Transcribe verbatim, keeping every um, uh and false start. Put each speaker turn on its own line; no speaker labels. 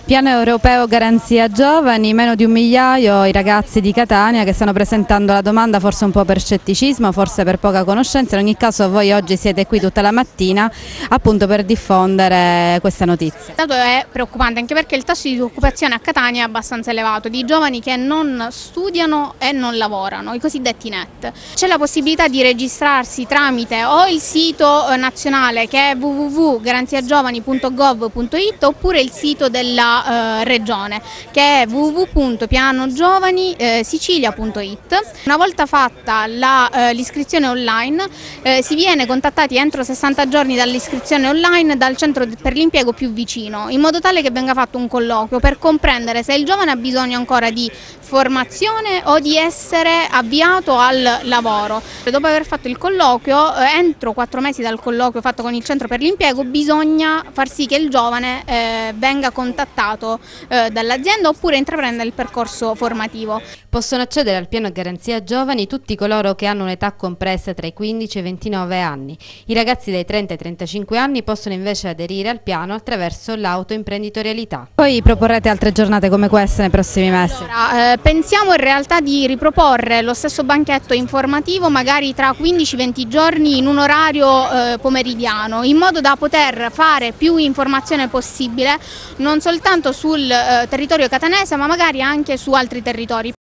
Piano europeo Garanzia Giovani, meno di un migliaio i ragazzi di Catania che stanno presentando la domanda, forse un po' per scetticismo, forse per poca conoscenza. In ogni caso voi oggi siete qui tutta la mattina appunto per diffondere questa notizia.
Il dato è preoccupante anche perché il tasso di disoccupazione a Catania è abbastanza elevato, di giovani che non studiano e non lavorano, i cosiddetti net. C'è la possibilità di registrarsi tramite o il sito nazionale che è w w w punto garanzia giovani punto gov punto it oppure il sito della Uh, regione che è w w w punto piano giovani sicilia punto it. Una volta fatta l'iscrizione uh, online uh, si viene contattati entro sessanta giorni dall'iscrizione online dal centro per l'impiego più vicino, in modo tale che venga fatto un colloquio per comprendere se il giovane ha bisogno ancora di formazione o di essere avviato al lavoro. Dopo aver fatto il colloquio, uh, entro quattro mesi dal colloquio fatto con il centro per l'impiego, bisogna far sì che il giovane eh, venga contattato Eh, dall'azienda oppure intraprendere il percorso formativo.
Possono accedere al piano Garanzia Giovani tutti coloro che hanno un'età compresa tra i quindici e i ventinove anni. I ragazzi dai trenta ai trentacinque anni possono invece aderire al piano attraverso l'autoimprenditorialità. Poi proporrete altre giornate come queste nei prossimi mesi?
Allora, eh, pensiamo in realtà di riproporre lo stesso banchetto informativo magari tra quindici venti giorni in un orario eh, pomeridiano, in modo da poter fare più informazione possibile non soltanto sul eh, territorio catanese ma magari anche su altri territori.